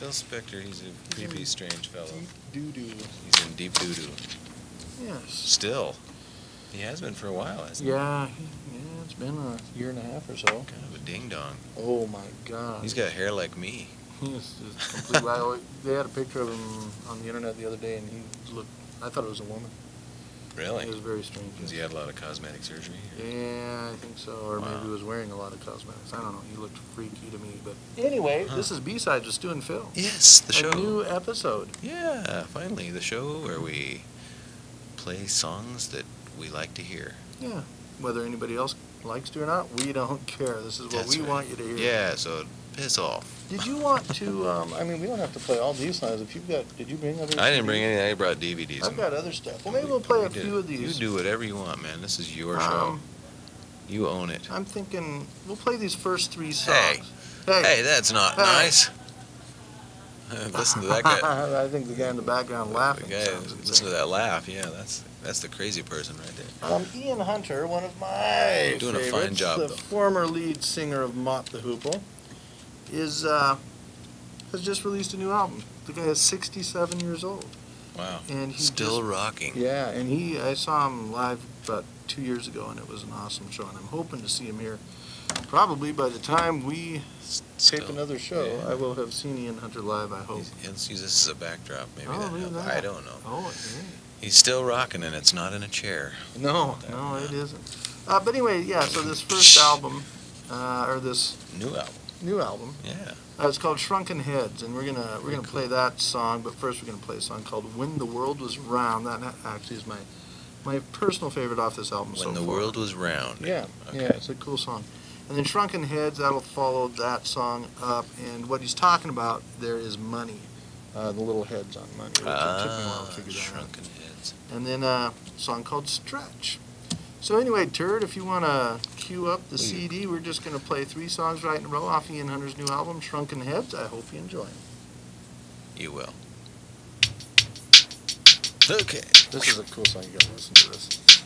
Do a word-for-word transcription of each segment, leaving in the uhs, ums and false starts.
Phil Spector, he's a creepy, strange fellow. Deep doo-doo. He's in deep doo-doo. Yes. Still. He has been for a while, hasn't he? Yeah, he, yeah, it's been a year and a half or so. Kind of a ding-dong. Oh, my God. He's got hair like me. He's just completely... I always, they had a picture of him on the internet the other day, and he looked... I thought it was a woman. Really? It was very strange. Has he had a lot of cosmetic surgery? Or? Yeah, I think so. Or Wow. maybe he was wearing a lot of cosmetics. I don't know. He looked freaky to me. But anyway, Huh. this is B-Sides with Stu and Phil. Yes, the a show. new episode. Yeah, finally, the show where we play songs that we like to hear. Yeah. Whether anybody else likes to or not, we don't care. This is what That's we right. want you to hear. Yeah, so piss off. Did you want to, um, I mean, we don't have to play all these songs. If you've got, did you bring other I didn't C Ds? bring any. I brought D V Ds. I've got other stuff. Well, maybe we'll play a did. few of You these. do whatever you want, man. This is your show. Um, You own it. I'm thinking we'll play these first three songs. Hey. Hey, that's not Hey. nice. Listen to that guy. I think the guy in the background laughing The guy, sounds listen insane. to that laugh. Yeah, that's that's the crazy person right there. Um, Ian Hunter, one of my Doing a fine favorites, job, the though. former lead singer of Mott the Hoople, is uh, has just released a new album. The guy is sixty-seven years old. Wow. And he Still just- rocking. Yeah, and he I saw him live about two years ago, and it was an awesome show. And I'm hoping to see him here. Probably by the time we Still, tape another show, yeah. I will have seen Ian Hunter live. I hope. He's- Let's use this as a backdrop. Maybe Oh, that look at helps. that. I don't know. Oh, yeah. He's still rocking, and it's not in a chair. No, That- no, it yeah. isn't. Uh, but anyway, yeah. So this first album, uh, or this New album. new album, Yeah. uh, it's called Shrunken Heads, and we're gonna we're gonna Cool. play that song. But first, we're gonna play a song called "When the World Was Round." That ha- actually is my my personal favorite off this album so When the far. world was round. Yeah, Okay. yeah, it's a cool song. And then Shrunken Heads, that'll follow that song up. And what he's talking about there is money, uh, the little heads on money. Which it took me a while Ah, to figure that out. shrunken heads. And then uh, a song called Stretch. So anyway, Turd, if you want to cue up the Please. C D, we're just going to play three songs right in a row off Ian Hunter's new album, Shrunken Heads. I hope you enjoy them. You will. Okay. This is a cool song. You got to listen to this.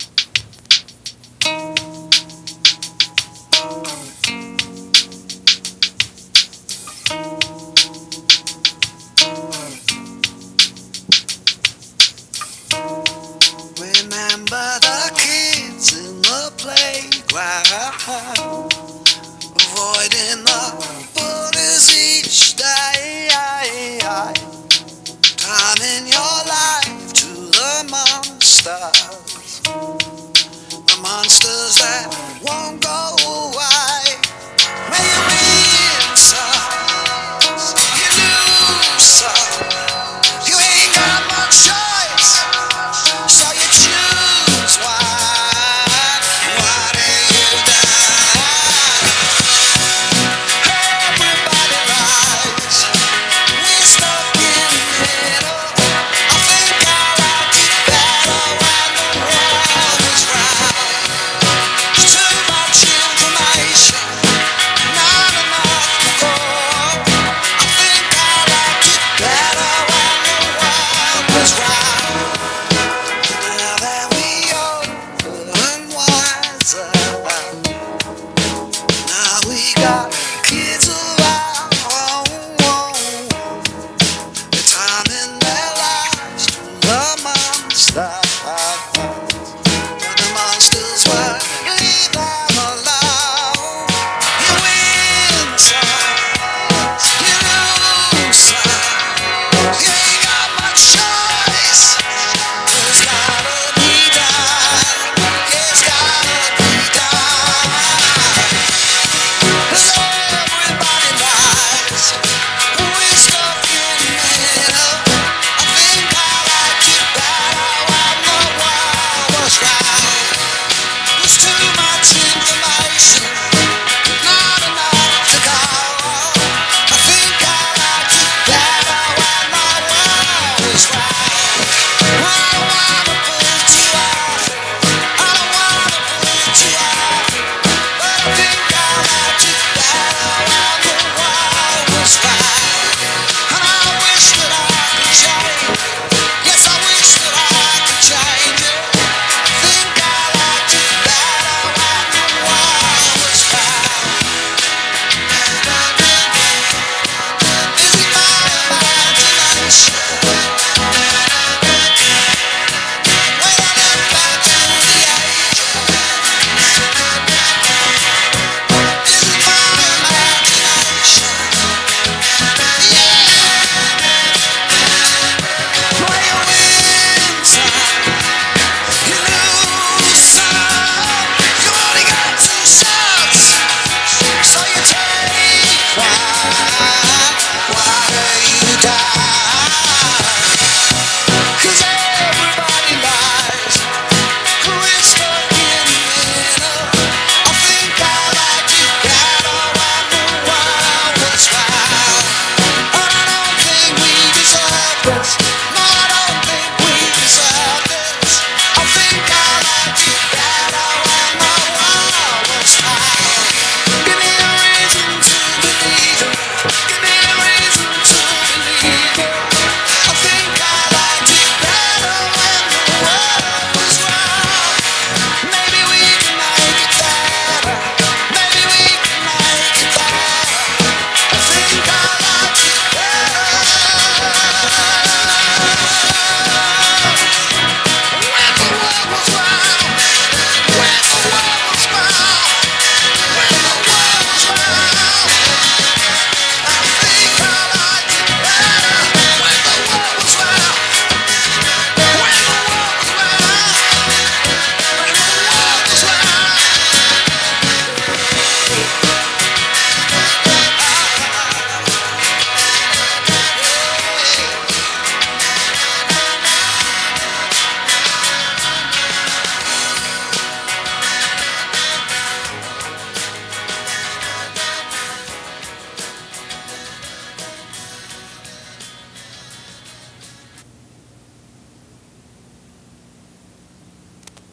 Remember the kids in the playground, avoiding the bullies each day. Turning your life to the monsters, the monsters that won't go away. May you win some, you lose some. You ain't got much choice, so you choose one. Why do you die? Everybody rise. We're stuck in the middle. I think I like it better when the world was round. Too much information, not enough to go. I think I like it better when the world was round. Now that we older and wiser, now we got kids around. They're turning their lives to the monsters, but the monsters won't leave them alone. You win some, you lose some. You ain't got much choice. It's gotta be done. It's gotta be done. 'Cause everybody lies. We're stuck in the middle. I think I like it better when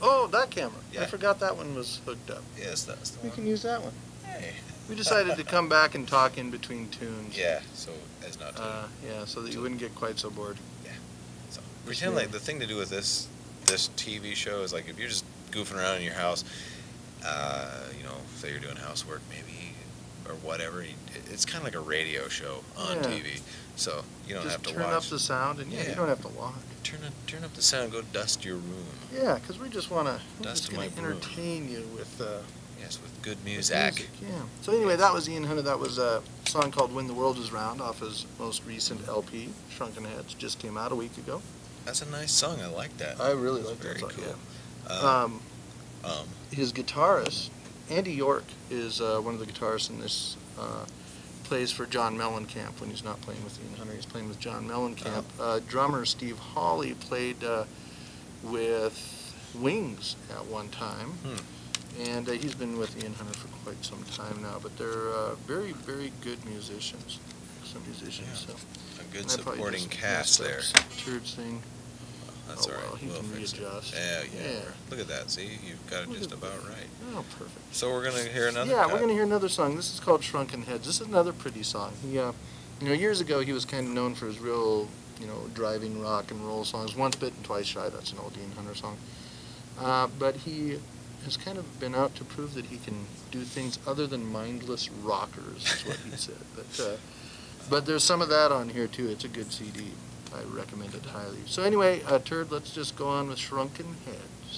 Oh, that camera. I Yeah. forgot that one was hooked up. Yes, that's the We one. can use that one. Hey. We decided to come back and talk in between tunes. Yeah, so as not to. Uh, yeah, so that you wouldn't get quite so bored. So pretend like the thing to do with this this T V show is like if you're just goofing around in your house, uh, you know, say you're doing housework maybe or whatever. you- It's kind of like a radio show on Yeah. T V, so you don't Just have to turn watch. up the sound, and yeah, you Yeah. don't have to watch. Turn up, turn up the sound. Go dust your room. Yeah, because we just want to. We're Dust just going my to broom. entertain you with. Uh, Yes, with good with music. Yeah. So anyway, that was Ian Hunter. That was a song called "When the World Is Round" off his most recent L P, Shrunken Heads. Just came out a week ago. That's a nice song. I like that. I really That's like that very song. cool. Yeah. Uh, Um, um, his guitarist, Andy York, is uh, one of the guitarists in this. Uh, plays for John Mellencamp when he's not playing with Ian Hunter. He's playing with John Mellencamp. Uh, drummer Steve Hawley played uh, with Wings at one time. Hmm. And uh, he's been with Ian Hunter for quite some time now. But they're uh, very, very good musicians. Some musicians. Yeah. So. a good And I probably supporting just cast messed up there. some Turd thing. That's Oh, all right. well, he we'll can fix it. readjust. Yeah, yeah, Yeah. Look at that. See, you've got it Look just at about right. Oh, perfect. So we're gonna hear another. Yeah, cut. we're going to hear another song. This is called Shrunken Heads. This is another pretty song. He, uh, you know, years ago he was kind of known for his real, you know, driving rock and roll songs. Once Bitten, Twice Shy. That's an old Ian Hunter song. Uh, but he has kind of been out to prove that he can do things other than mindless rockers, is what he said. But uh, but there's some of that on here too. It's a good C D. I recommend it highly. So anyway, uh, Turd, let's just go on with Shrunken Heads.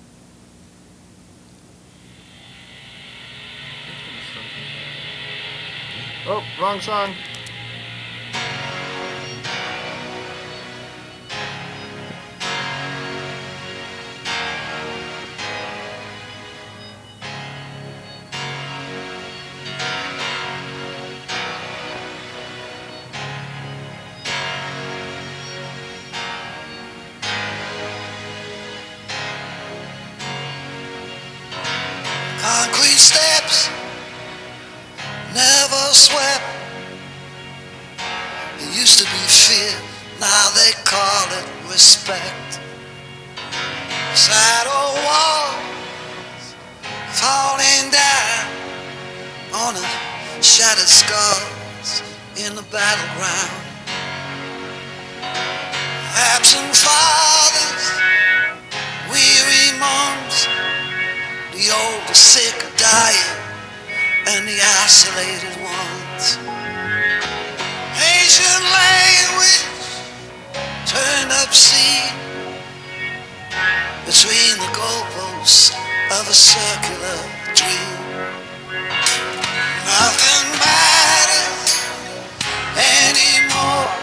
Oh, wrong song. Concrete steps, never swept. It used to be fear, now they call it respect. Shadow walls falling down on the shattered skulls in the battleground. Absent fathers, weary moms, the old, the sick, are dying, and the isolated ones. Ancient language turned up sea between the goalposts of a circular dream. Nothing matters anymore.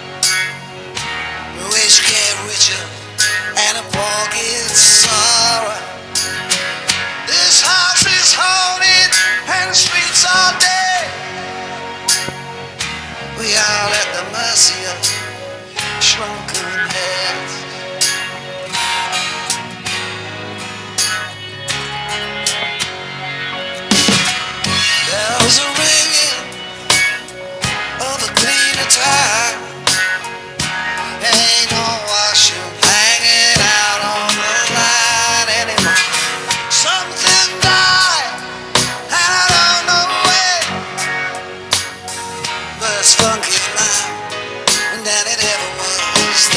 The rich get richer and the poor get sorrow. This house is haunted and the streets are dead. We are at the mercy of shrunken heads. Bells are ringing of a cleaner time. Ain't no washing hanging out on the line anymore. Something died, and I don't know when. But it's funky now than it ever was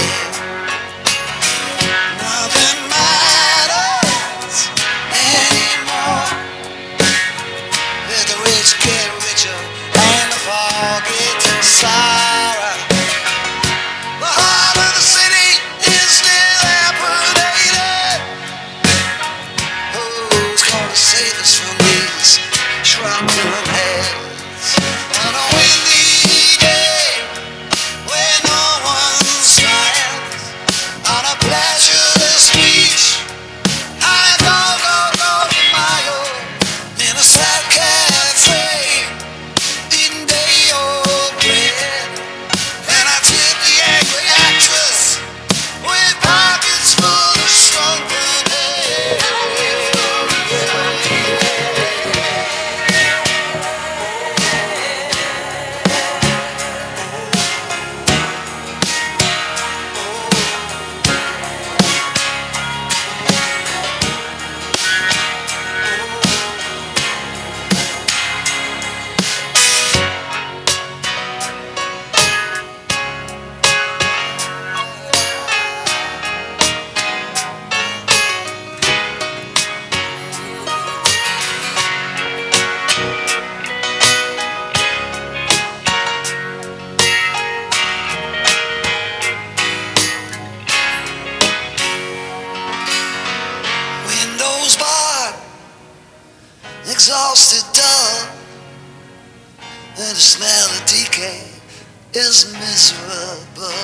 decay is miserable.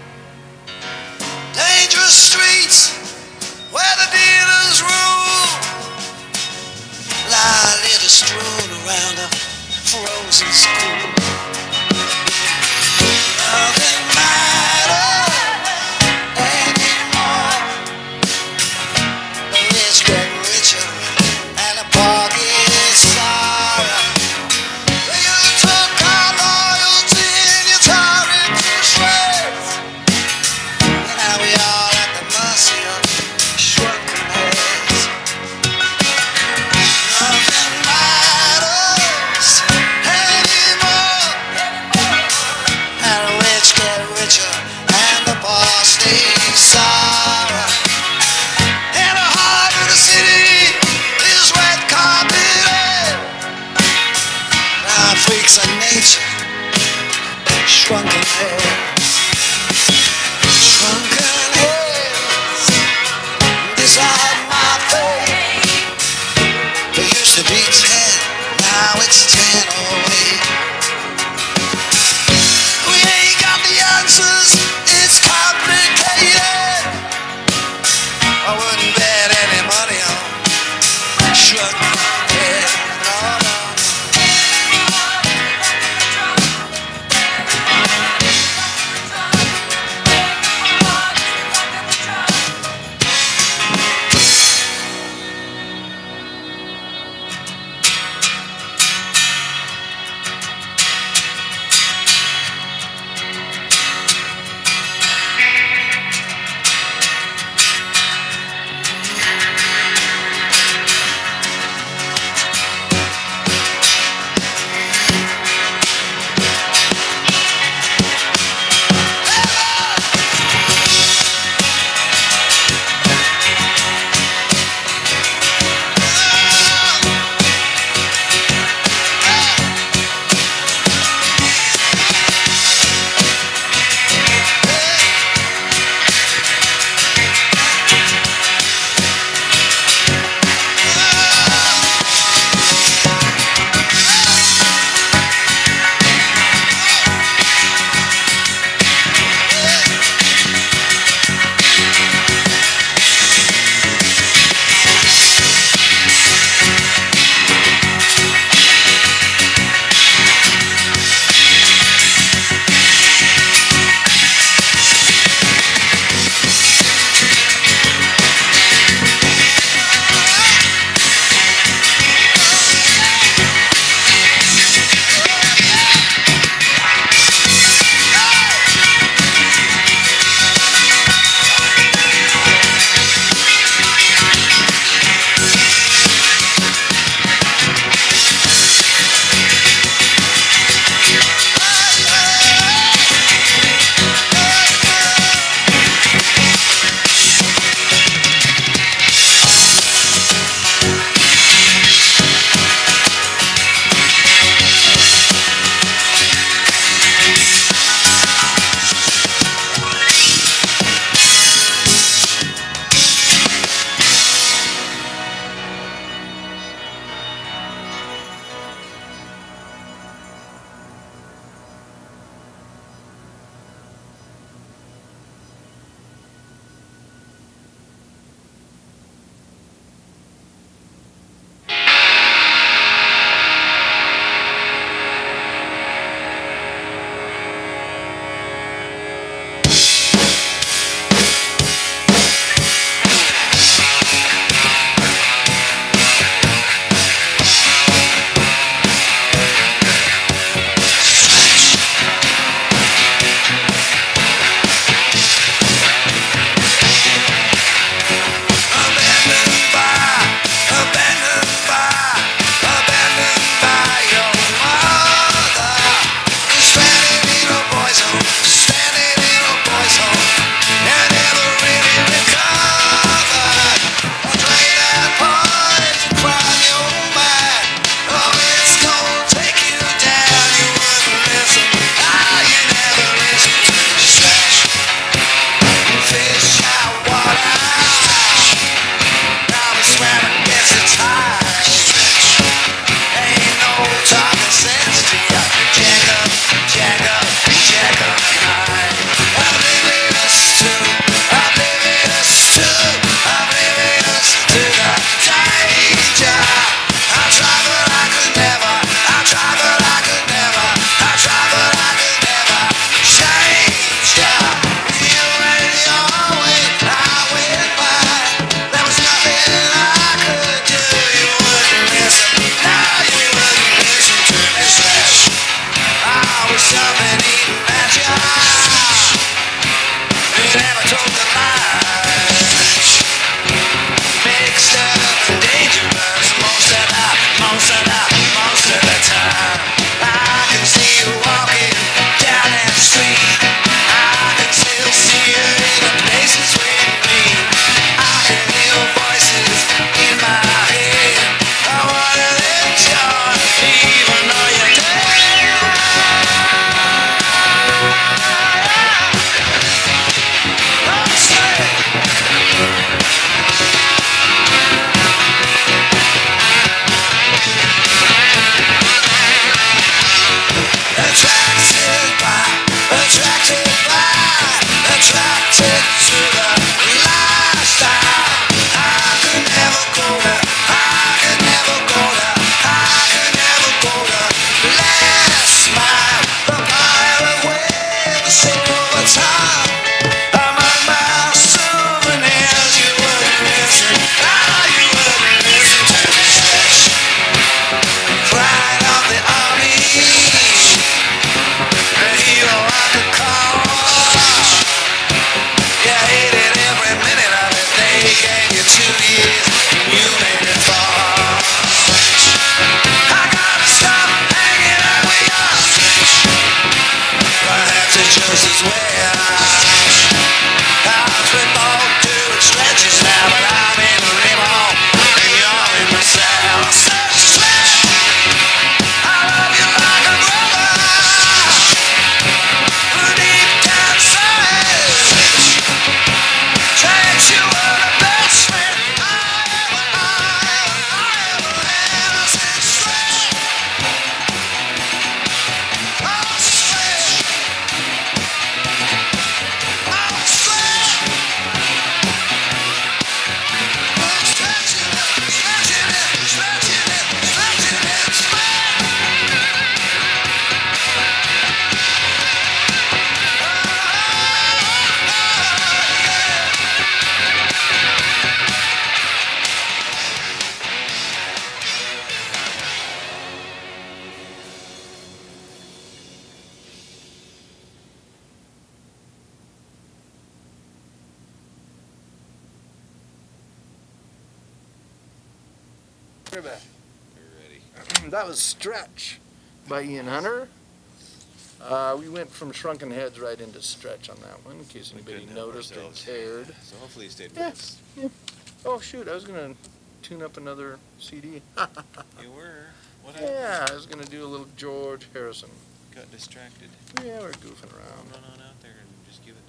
Dangerous streets where the dealers rule lie little strewn around a frozen school. Nothing matters anymore. The rich get richer and the poor get sorrow. You took our loyalty and you tore it to shreds. And now we all at the mercy of shrunken heads. Nothing matters anymore. And the rich get We're back. We're ready. That was Stretch by Ian Hunter. Uh, we went from Shrunken Heads right into Stretch on that one, in case We anybody couldn't help noticed or ourselves. cared. So hopefully you stayed with Yeah. us. Oh, shoot, I was going to tune up another C D. You were. What happened? Yeah, I was going to do a little George Harrison. Got distracted. Yeah, we're goofing I'll around. run on out there and just give it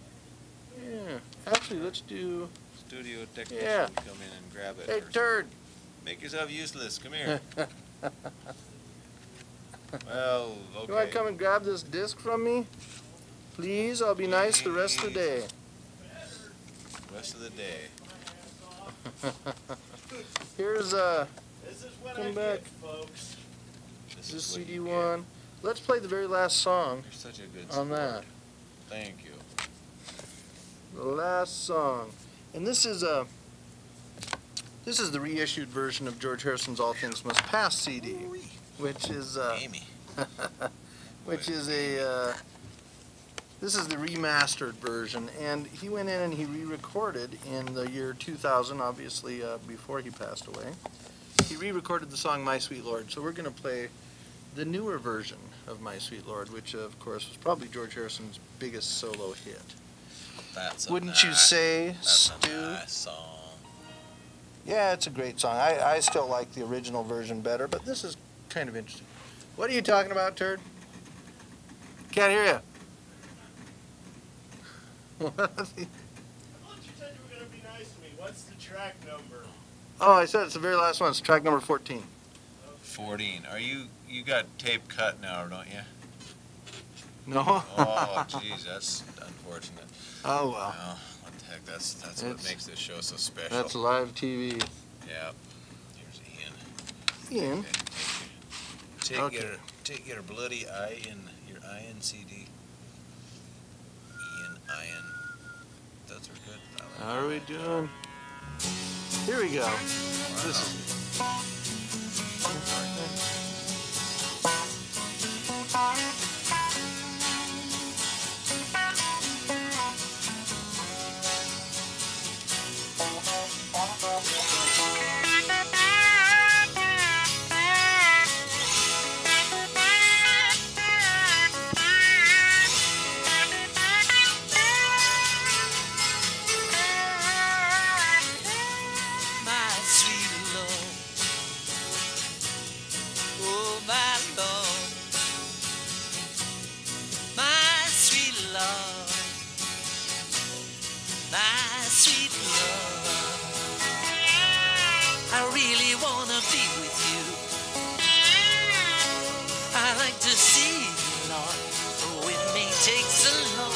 to our Yeah, actually, let's do... studio technician. Yeah. Come in and grab it. Hey, or Turd! Make yourself useless. Come here. Well, okay. You want to come and grab this disc from me? Please, I'll be nice the rest of the day. Rest of the day. Here's uh, This is what Come I back. get, folks. This this is what C D you get. one. Let's play the very last song You're such a good on sport. that. Thank you. The last song. And this is a... This is the reissued version of George Harrison's All Things Must Pass C D, which is uh, Amy. which is a uh, this is the remastered version, and he went in and he re-recorded in the year two thousand, obviously uh, before he passed away. He re-recorded the song My Sweet Lord, so we're going to play the newer version of My Sweet Lord, which uh, of course was probably George Harrison's biggest solo hit. That's a Wouldn't you nice- say, That's Stu? a nice song. Yeah, it's a great song. I, I still like the original version better, but this is kind of interesting. What are you talking about, Turd? Can't hear you. I thought you said you were going to be nice to me. What's the track number? Oh, I said it's the very last one. It's track number fourteen. fourteen. Are you, you got tape cut now, don't you? No? Oh, jeez, that's unfortunate. Oh, well. Well, what the heck, that's, that's what It's- makes this show so special. That's live T V. Yeah. Here's Ian. Ian? Take Okay. your, take your bloody iron, your iron C D. Ian, iron. Those are good. I like How are we doing? Here we go. Wow. This is sweet Lord, I really wanna be with you. I like to see you, Lord, though it may take so long.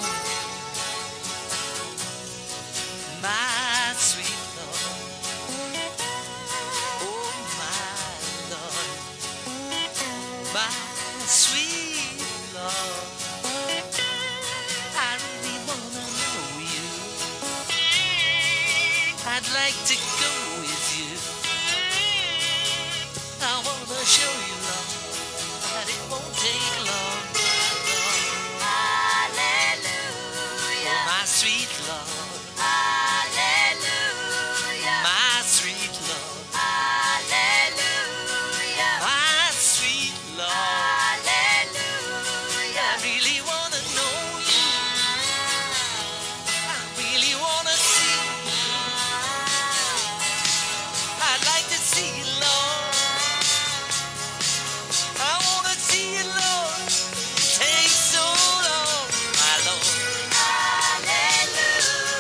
My sweet Lord, oh my Lord, my sweet Lord, I really wanna know you. I'd like to go with you. I wanna show you, Lord, that it won't take long. Hallelujah. Oh, my sweet Lord. Hallelujah. My sweet Lord. Hallelujah. My sweet Lord. Hallelujah. I really wanna know you. I really wanna see you. I'd like to see you, Lord. I wanna see you, Lord. It takes so long, my Lord. Hallelujah.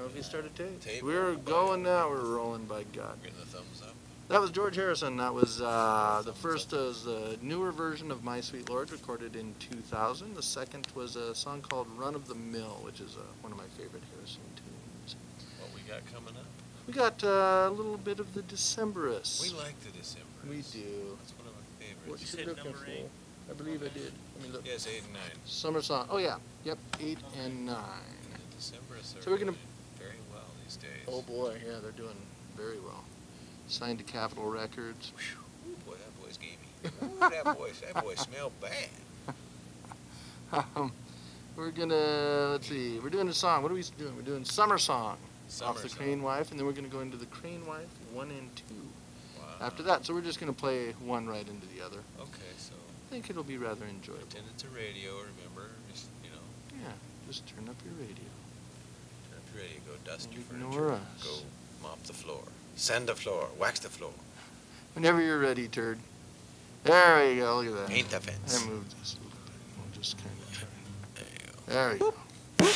know if you started tape. Tape. We're going now. We're rolling, by God. Getting the thumbs up. That was George Harrison. That was uh, the first was a newer version of My Sweet Lord, recorded in two thousand. The second was a song called Run of the Mill, which is uh, one of my favorite Harrison tunes. What we got coming up? We got uh, a little bit of the Decemberists. We like the December. We do. That's one of my favorites. What You you said looking number for? eight? I believe I did. Let me look. Yes, eight and nine. Summer song. Oh yeah. Yep. Eight and nine. The Decemberists are So we're gonna- doing very well these days. Oh boy, yeah, they're doing very well. Signed to Capitol Records. Whew. Ooh, boy, that boy's gamey. Ooh, that boy, that boy smell bad. Um, we're gonna let's see. We're doing a song. What are we doing? We're doing Summer Song Summer off the song. Crane Wife, and then we're gonna go into the Crane Wife one and two Wow. after that. So we're just gonna play one right into the other. Okay, so I think it'll be rather enjoyable. pretend it's a radio. Remember, just you know, Yeah, just turn up your radio. turn up your radio. Go dust And your ignore furniture. us. Go mop the floor. Sand the floor. Wax the floor. Whenever you're ready, turd. There we go. Look at that. Paint the fence. I moved this a little bit. We'll just kind of turn. There you go. There we go.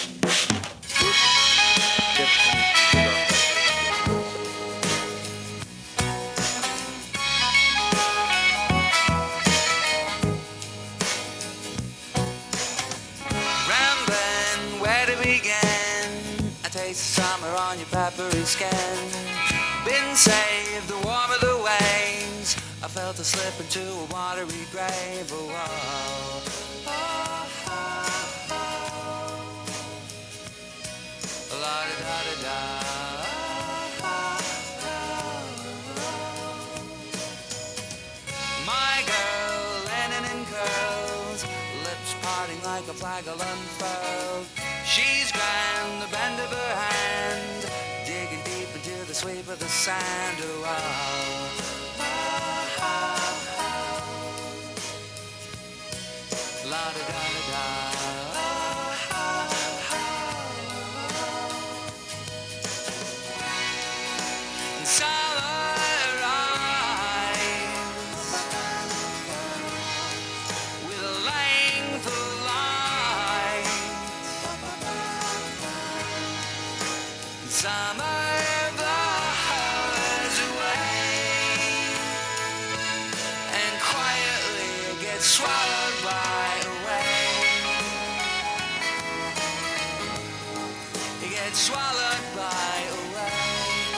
Yep, and get off Rambling, where to begin? I taste the summer on your peppery skin. Been saved, the warm of the waves. I felt to slip into a watery grave. Oh, oh, oh, oh, oh. La da da da da. My girl, linen and curls, lips parting like a flagel unfurled. She's grand, the bend of her hand, digging deep into the sweep of the sand. Oh, oh, oh, oh, oh. La da da da da. Oh, oh, oh. Summer eyes with a length of light. Summer blows away and quietly gets swallowed by a wave. It gets swallowed by a wave.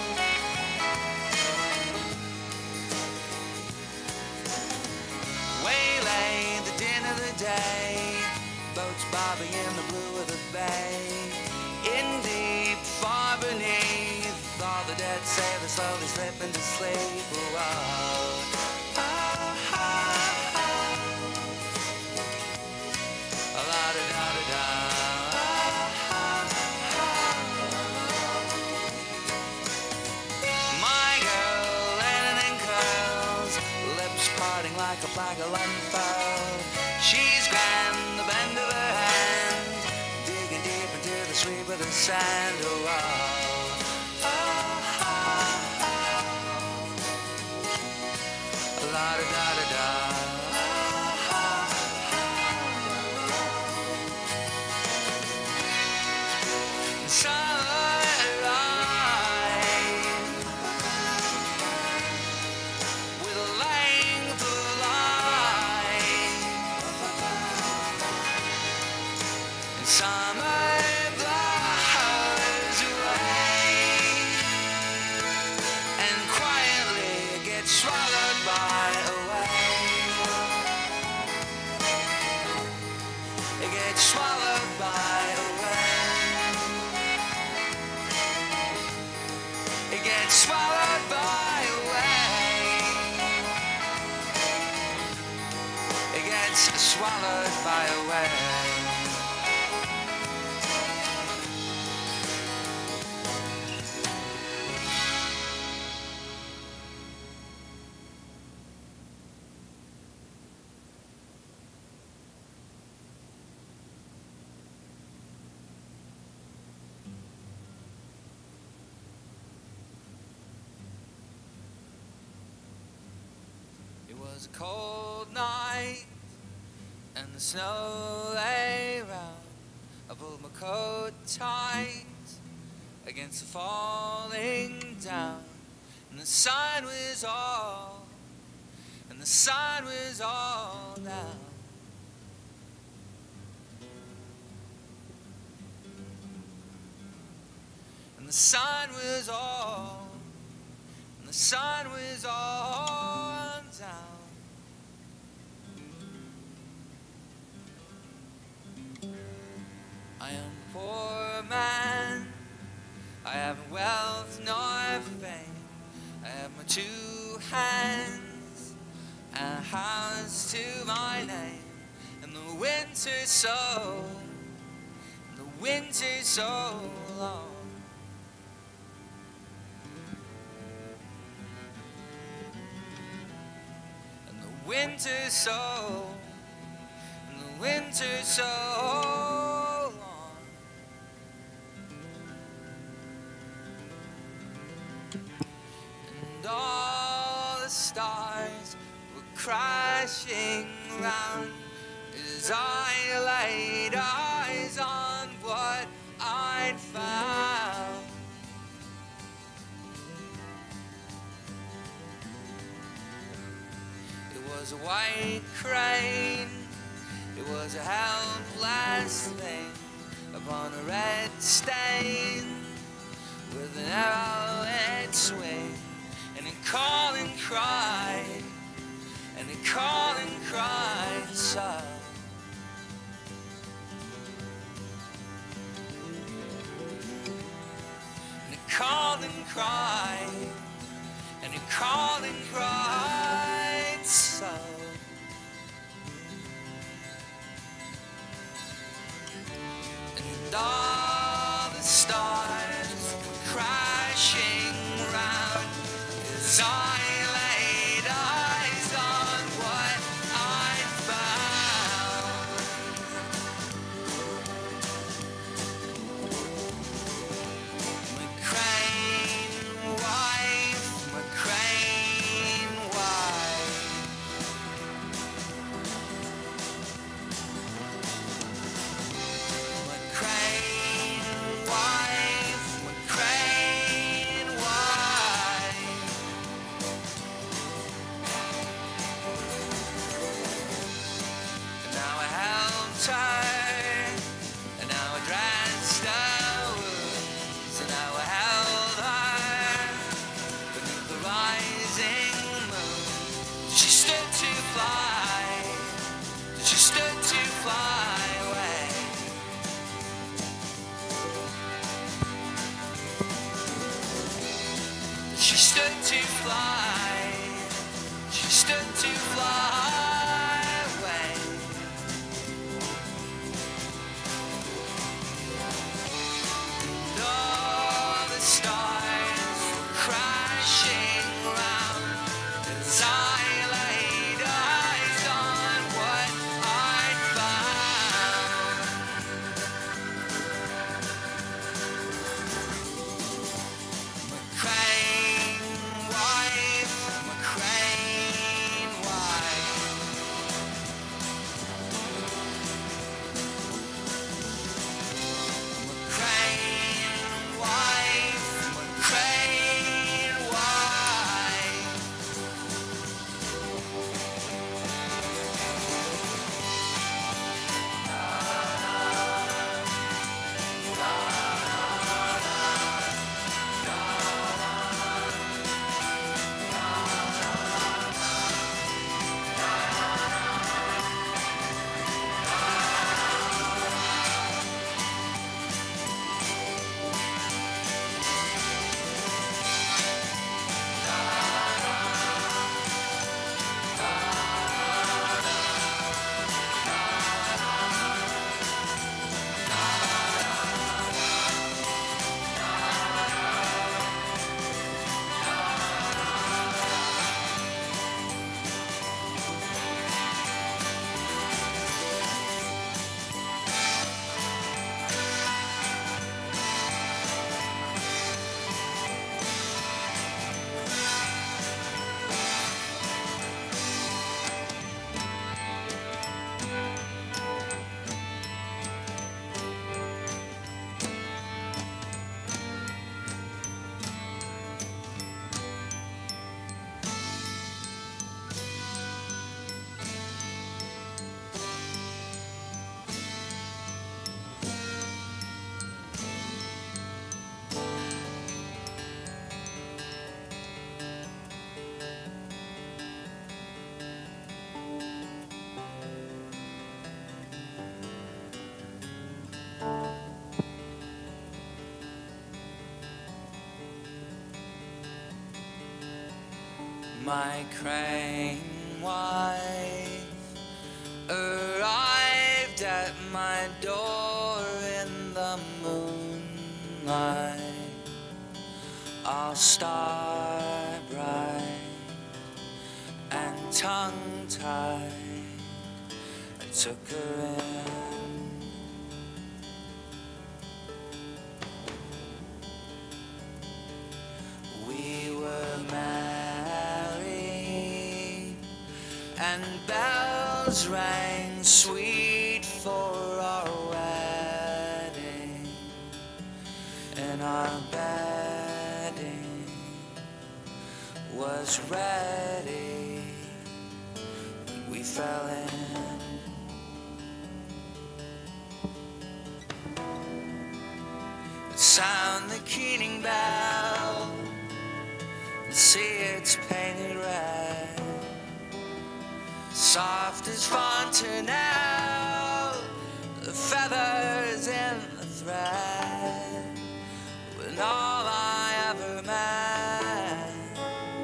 Waylay, the din of the day, boats bobbing in the blue of the bay. In deep, far beneath, all the dead sailors slowly slip into sleep. Oh, oh, oh, oh, oh. La da da da da. My girl, linen and curls, lips parting like a flagel unfurled. She's grand, the bend of her hand, digging deep into the sweep of the sand. Oh, oh, oh, oh, oh. La da da da da. Summer eyes with a length of light. And summer blows away and quietly gets swallowed by a wave. It gets swallowed by a wave. It gets swallowed by a wave. It gets swallowed by a wave. It was a cold night and the snow lay round. I pulled my coat tight against the falling down, and the sun was all, and the sun was all down. And the sun was all, and the sun was all down. I am a poor man, I have no wealth nor fame. I have my two hands and a house to my name. And the winter's so, and the winter's so long. And the winter's so, and the winter's so long. And all the stars were crashing round as I laid eyes on what I'd found. It was a white crane, it was a helpless thing upon a red stain with an arrowhead swing, and it called and cried, and it called and cried so. And it called and cried, and it called and cried so. And all the stars were crashing round as I laid eyes on what I'd found. My crane wife, my crane wife. My crane My crane wife arrived at my door in the moonlight, all star bright and tongue-tied. I took her in. We were married and bells rang sweet for our wedding, and our bedding was ready when we fell in. Sound the keening bell, see it's painted red, soft as fontanelle, the feathers in the thread. When all I ever meant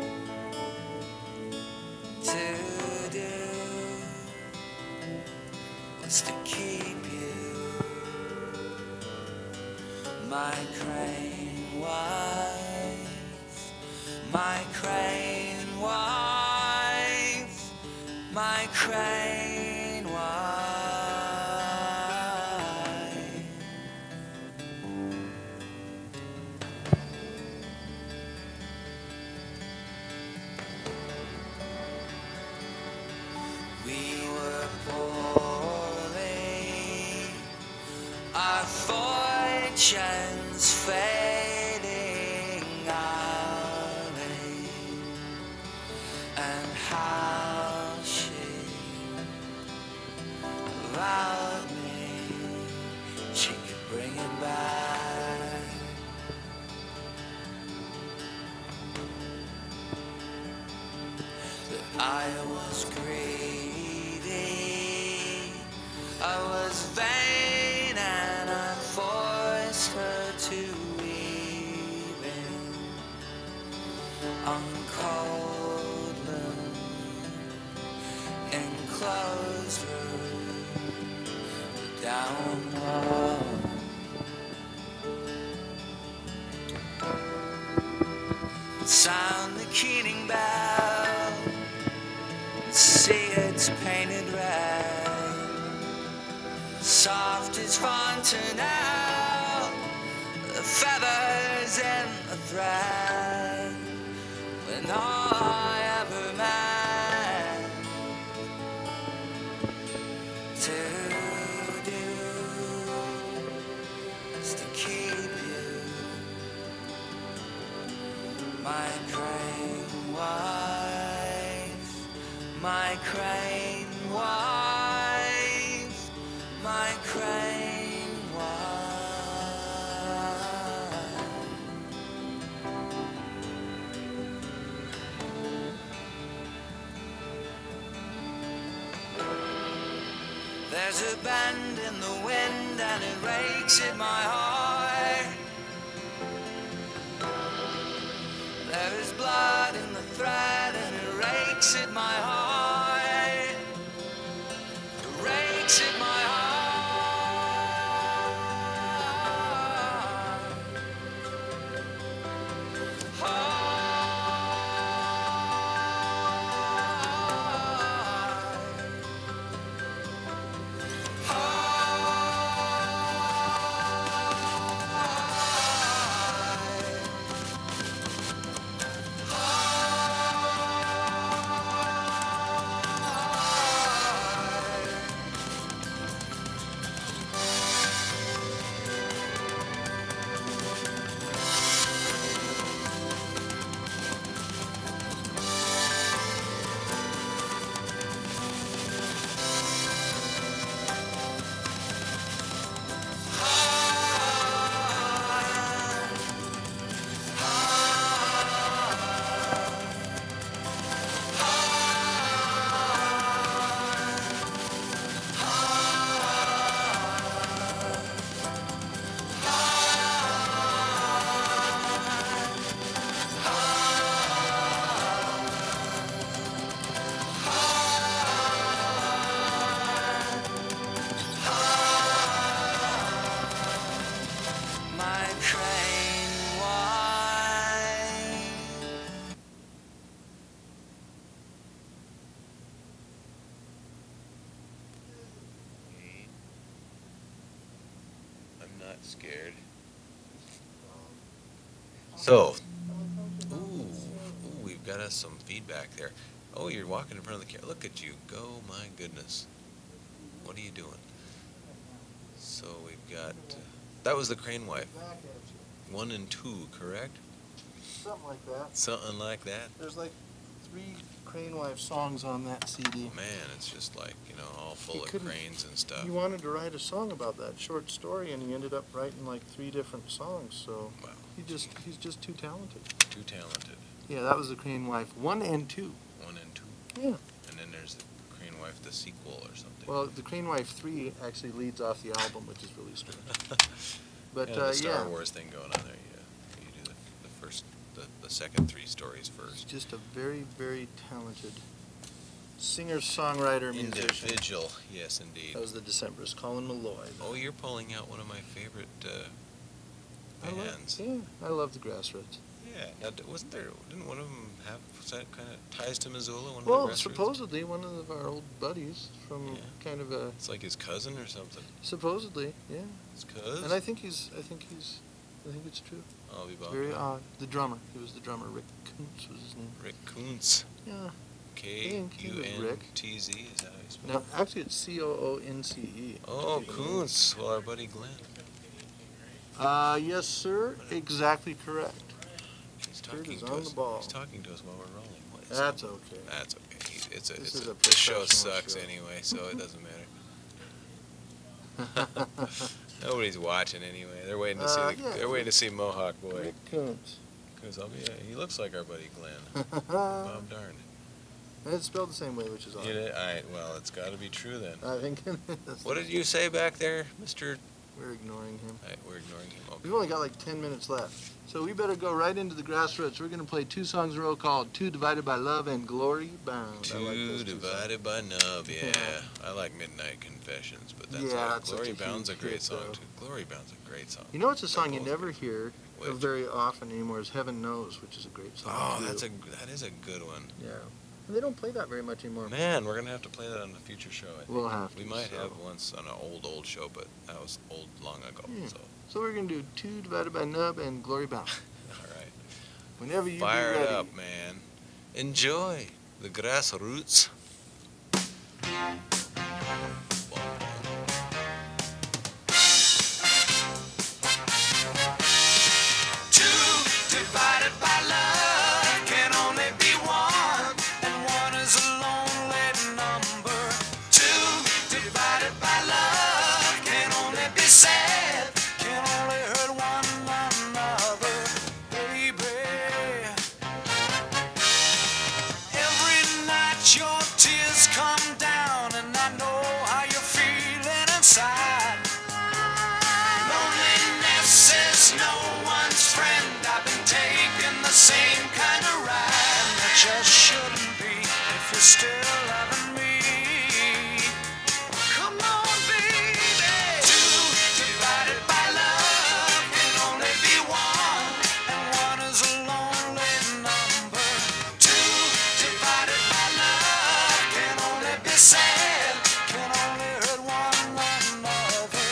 to do was to keep you, my crane wife, my crane wife, my crane wife. We were poorly, our fortunes fading out, and how she allowed me, she could bring it back. That I was greedy, I was vain, and I forced her to weave in on cold moon, enclosed her down low. Sound the keening bell, see it's painted red, soft as fontanelle, the feathers in the thread. When all I ever meant to do is to keep you, my crane wife, my crane wife, my crane wife. There's a bend in the wind and it rakes at my heart. There is blood in the thread and it rakes at my heart. It rakes at my heart. Heart. not scared. So, ooh, ooh, we've got us some feedback there. Oh, you're walking in front of the camera. Look at you go, my goodness. What are you doing? So we've got, uh, that was the Crane Wife. Back at you. One and two, correct? Something like that. Something like that. There's like three Crane Wife songs on that C D. Man, it's just like, you know, all full He of couldn't- cranes and stuff. He wanted to write a song about that short story, and he ended up writing like three different songs. So Wow, he just he's just too talented. too talented. Yeah, that was the Crane Wife one and two. One and two. Yeah. And then there's the Crane Wife, the sequel or something. Well, the Crane Wife three actually leads off the album, which is really strange. But yeah, uh, the Star yeah, Wars thing going on there. You, you do the, the first, the, the second three stories he's first. just a very very talented singer songwriter musician. Individual, yes, indeed. That was the Decemberists, Colin Malloy. Oh, you're pulling out one of my favorite uh, I love, bands. yeah, I love the Grassroots. Yeah. Now, d- wasn't there? Didn't one of them have that kind of ties to Missoula? One Well, of the Grassroots? supposedly one of our old buddies from Yeah. kind of a It's like his cousin or something. supposedly, yeah. His cousin. And I think he's, I think he's, I think it's true. I'll be It's Bob. very odd. The drummer, he was the drummer. Rick Kuntz was his name. Rick Kuntz. Yeah. K think he U was N Rick. T Z. Is that how you spell No, it? actually it's C O O N C E. Oh, Kuntz. Well, our buddy Glenn. Uh, yes, sir. Exactly correct. He's Kurt talking is to on us. the ball. He's talking to us while we're rolling. What is That's it? okay. That's okay. He, it's a. This it's is a, a this show professional sucks show. anyway, so it doesn't matter. Nobody's watching anyway. They're waiting to see. Uh, the, yeah. they're waiting to see Mohawk Boy. Rick Kuntz. Because I'll be. He looks like our buddy Glenn. Bob darn. And it's spelled the same way, which is odd. You know, I, well, it's got to be true then. I think it is. What did you say back there, Mister? We're ignoring him. I, we're ignoring him. Okay. We've only got like ten minutes left. So we better go right into the Grassroots. We're going to play two songs in a row called Two Divided by Love and Glory Bound. I like Two those two songs. divided by nub, yeah. I like Midnight Confessions, but that's Yeah, all. that's Glory such a Bound's a huge great hit, song though. too. Glory Bound's a great song. You know what's a They're song you both never great. hear Which? very often anymore is Heaven Knows, which is a great song. Oh, too. that's a that is a good one. Yeah. And they don't play that very much anymore. Man, we're gonna have to play that on a future show. I think. We'll have We to, might so. have once on an old old show, but that was old long ago. Hmm. So, So we're going to do Two Divided by Nub and Glory Bound. all right. Whenever you Fire be it ready. up, man. Enjoy the Grassroots. Two divided by love can only be one, and one is a lonely number. Two divided by love can only be sad, can only hurt one another, baby. Every night your tears come down, and I know how you're feeling inside. Loneliness is no one's friend. I've been taking the same kind of ride. And it just shouldn't be if you're still loving me. Come on, baby. Two divided by love can only be one, and one is a lonely number. Two divided by love can only be sad, can only hurt one another.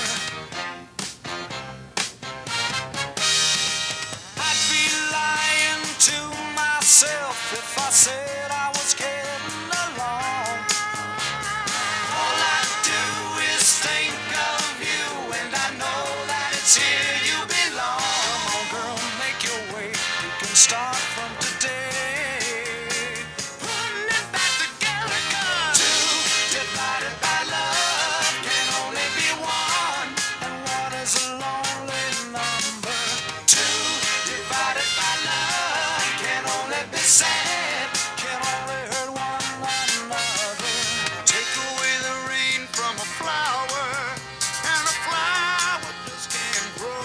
I'd be lying to myself if I said I was getting along. All I do is think of you, and I know that it's here you belong. Come on, girl, make your way. You can start from today. Putting it back together, girl. Two divided by love can only be one, and one is a lonely number. Two divided by love can only be sad, can only hurt one another. Take away the rain from a flower, and a flower just can't grow.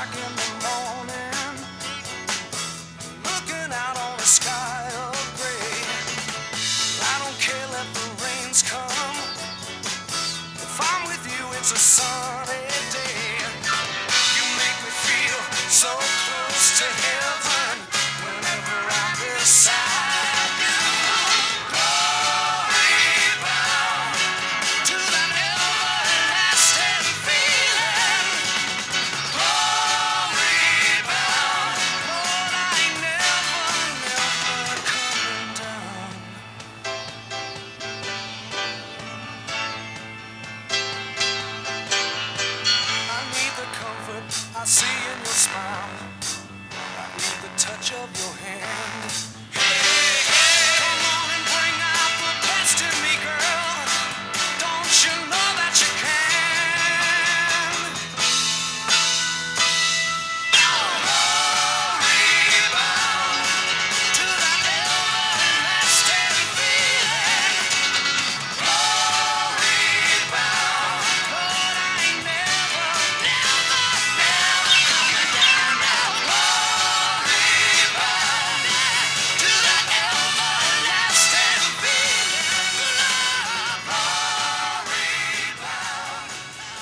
o'clock in the morning, looking out on a sky of gray. I don't care, let the rains come. If I'm with you, it's a sunny day. You make me feel so close to heaven whenever I'm beside you. Glory bound to that everlasting feeling. Glory bound, Lord, I ain't never, never coming down. I need the comfort I see in your smile. I need the touch of your hand. Come on and bring out the best in me, girl. Don't you know that you can? Glory bound to that everlasting feeling. Glory bound, Lord, I ain't never, never, never coming down now. Glory bound to that everlasting feeling. Glory bound.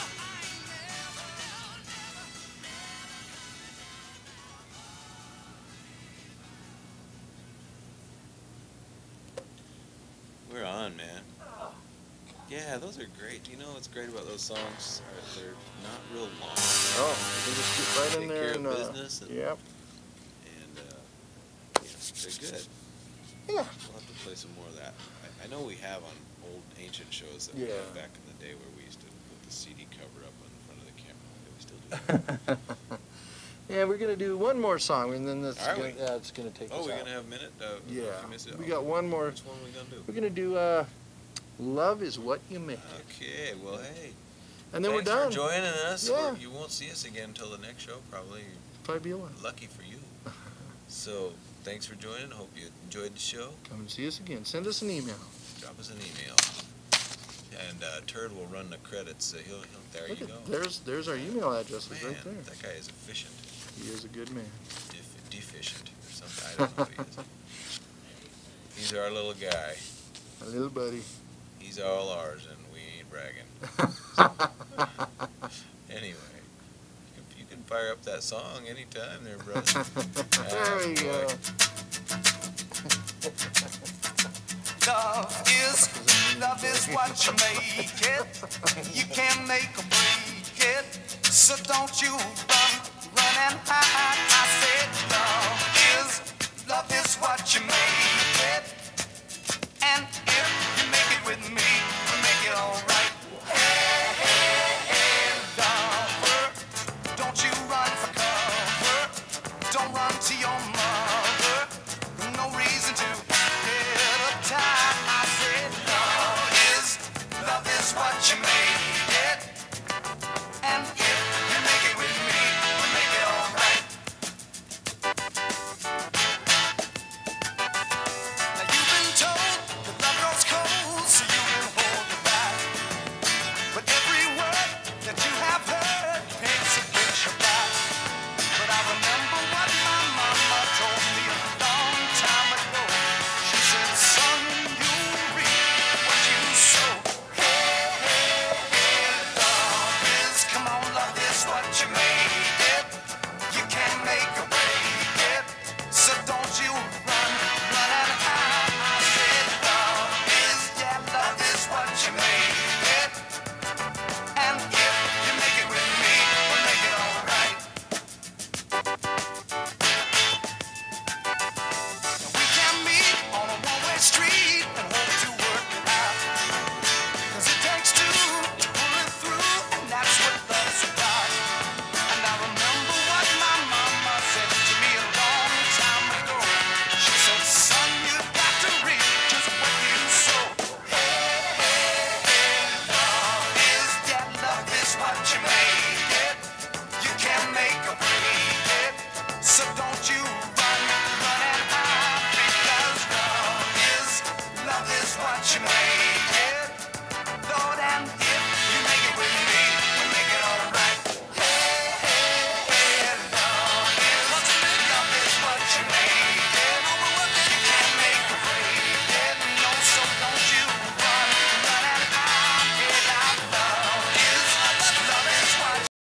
We're on, man. Yeah, those are great. You know what's great about those songs? Are they're not real long. Oh, they just get right in Take there care and of uh, business and- yep. And uh, yeah, they're good. Yeah. We'll have to play some more of that. I, I know we have on old ancient shows that we Yeah. had back in the day where we used to put the C D cover up in front of the camera. Yeah, we still do that. Yeah, we're gonna do one more song, and then that's Are gonna, we? yeah, it's gonna take Oh, us we're out. gonna have a minute? Uh, a Yeah, few minutes? we Oh, got one more. Which one are we gonna do? We're gonna do uh, "Love Is What You Make It," Okay, well, hey. and then we're thanks done. for joining us. Yeah. We're- You won't see us again until the next show, probably. Probably be a while. Lucky for you. So, thanks for joining. Hope you enjoyed the show. Come and see us again. Send us an email. Drop us an email. And uh, Turd will run the credits. Uh, he'll, he'll, there Look you at, go. there's there's our email addresses Man, right there. that guy is efficient. He is a good man. Def- deficient or something. I don't know what he is. He's our little guy. My little buddy. He's all ours, and we ain't bragging. Anyway, you can, you can fire up that song anytime there, brother. There we go. Love is, love is what you make it. You can't make or break it. So don't you run